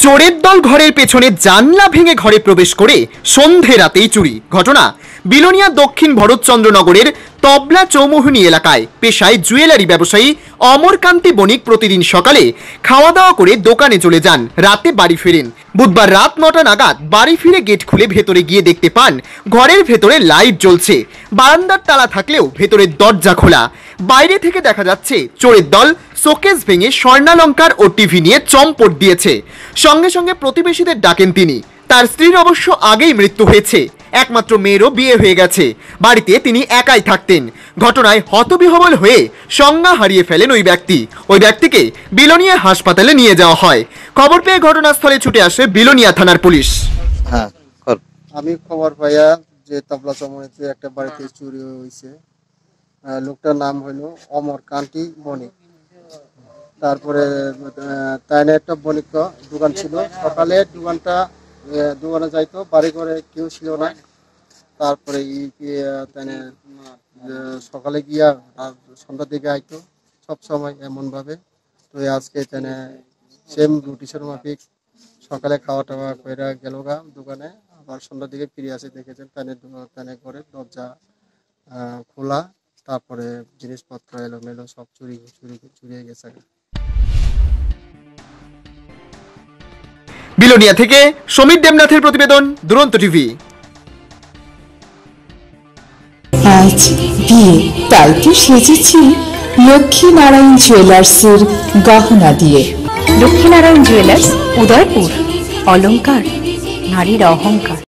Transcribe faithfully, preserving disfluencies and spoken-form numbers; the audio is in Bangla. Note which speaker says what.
Speaker 1: চোরের দল ঘরের পেছনে জানলা ভেঙে ঘরে প্রবেশ করে সন্ধে রাতেই চুরি। ঘটনা বিলোনিয়া দক্ষিণ ভরতচন্দ্রনগরের তবলা চৌমুহনী এলাকায়। পেশায় জুয়েলারি ব্যবসায়ী অমরকান্তি বণিক প্রতিদিন সকালে খাওয়া দাওয়া করে দোকানে চলে যান, রাতে বাড়ি ফেরেন। বুধবার রাত নটা নাগাদ বাড়ি ফিরে গেট খুলে ভেতরে গিয়ে দেখতে পান ঘরের ভেতরে লাইট জ্বলছে, বারান্দার তালা থাকলেও ভেতরের দরজা খোলা। বাইরে থেকে দেখা যাচ্ছে চোরের দল শোকেস ভেঙে স্বর্ণালঙ্কার ও টিভি নিয়ে চম্পট দিয়েছে। সঙ্গে সঙ্গে প্রতিবেশীদের ডাকেন তিনি। তার স্ত্রীর অবশ্য আগেই মৃত্যু হয়েছে, একমাত্র মেয়েরও বিয়ে হয়ে গেছে। বাড়িতে তিনি একাই থাকতেন। ঘটনায় হতবিহ্বল হয়ে সংজ্ঞা হারিয়ে ফেলেন ওই ব্যক্তি। ওই ব্যক্তিকে বিলোনিয়া হাসপাতালে নিয়ে যাওয়া হয়। খবর পেয়ে ঘটনাস্থলে ছুটে আসে বিলোনিয়া থানার পুলিশ।
Speaker 2: হ্যাঁ,
Speaker 3: আমি খবর পাইয়া যে তবলা চৌমুহনীতে একটা বাড়িতে চুরি হয়েছে। লোকটার নাম হইল অমরকান্তি বণিক। তারপরে তাই একটা বণিক দোকান ছিল। সকালে দোকানটা দোকানে যাইতো, বাড়ি ঘরে কেউ ছিল না। তারপরে সকালে গিয়া আর সন্ধ্যার দিকে আইতো সব সময় এমন ভাবে। তো আজকে তেনে সেম রুটিনের মাফিক সকালে খাওয়া টাওয়া করে গেল গা দোকানে, আবার সন্ধ্যার দিকে ফিরে আসে, দেখেছেন তানে তানে করে দরজা খোলা, তারপরে জিনিসপত্র এলোমেলো সব চুরি চুরি চুরিয়ে গেছে।
Speaker 1: বিলোনিয়া থেকে সমীর দেবনাথের প্রতিবেদন, দুরন্ত টিভি।
Speaker 4: আজ বিয়ে, তাই তো সেজেছি লক্ষ্মীনারায়ণ জুয়েলার্সের গহনা দিয়ে।
Speaker 5: লক্ষ্মীনারায়ণ জুয়েলার্স, উদয়পুর। অলংকার নারীর অহংকার।